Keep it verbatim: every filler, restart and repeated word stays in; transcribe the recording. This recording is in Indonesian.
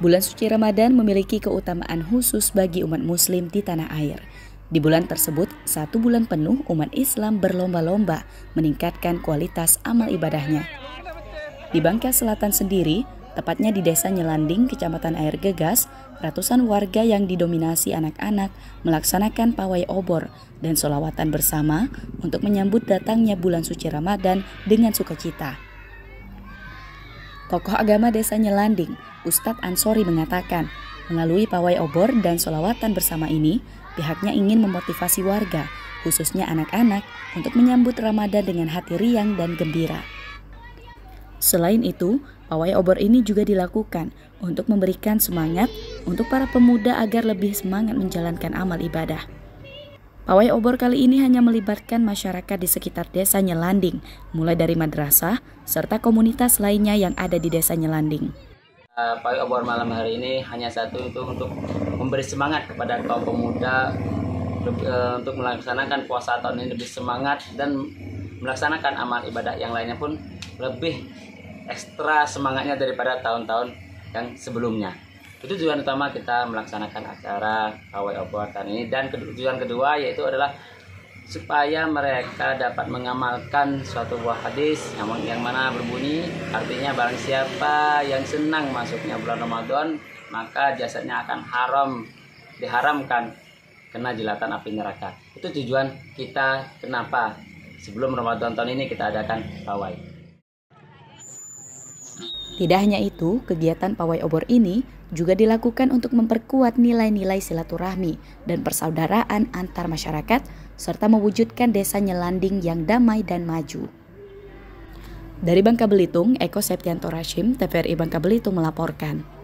Bulan suci Ramadan memiliki keutamaan khusus bagi umat muslim di tanah air. Di bulan tersebut, satu bulan penuh umat Islam berlomba-lomba meningkatkan kualitas amal ibadahnya. Di Bangka Selatan sendiri, tepatnya di Desa Nyelanding, Kecamatan Air Gegas, ratusan warga yang didominasi anak-anak melaksanakan pawai obor dan sholawatan bersama untuk menyambut datangnya bulan suci Ramadan dengan sukacita. Tokoh agama Desa Nyelanding, Ustadz Ansori mengatakan, melalui pawai obor dan sholawatan bersama ini, pihaknya ingin memotivasi warga, khususnya anak-anak, untuk menyambut Ramadan dengan hati riang dan gembira. Selain itu, pawai obor ini juga dilakukan untuk memberikan semangat untuk para pemuda agar lebih semangat menjalankan amal ibadah. Pawai obor kali ini hanya melibatkan masyarakat di sekitar Desa Nyelanding, mulai dari madrasah, serta komunitas lainnya yang ada di Desa Nyelanding. Uh, pawai obor malam hari ini hanya satu itu untuk memberi semangat kepada kaum pemuda uh, untuk melaksanakan puasa tahun ini lebih semangat dan melaksanakan amal ibadah yang lainnya pun lebih ekstra semangatnya daripada tahun-tahun yang sebelumnya. Itu tujuan utama kita melaksanakan acara pawai obor tahun ini, dan tujuan kedua yaitu adalah supaya mereka dapat mengamalkan suatu buah hadis yang, yang mana berbunyi artinya barang siapa yang senang masuknya bulan Ramadan maka jasadnya akan haram, diharamkan kena jilatan api neraka. Itu tujuan kita kenapa sebelum Ramadan tahun ini kita adakan pawai. Tidak hanya itu, kegiatan pawai obor ini juga dilakukan untuk memperkuat nilai-nilai silaturahmi dan persaudaraan antar masyarakat, serta mewujudkan Desa Nyelanding yang damai dan maju. Dari Bangka Belitung, Eko Septianto Rashim, T V R I Bangka Belitung melaporkan.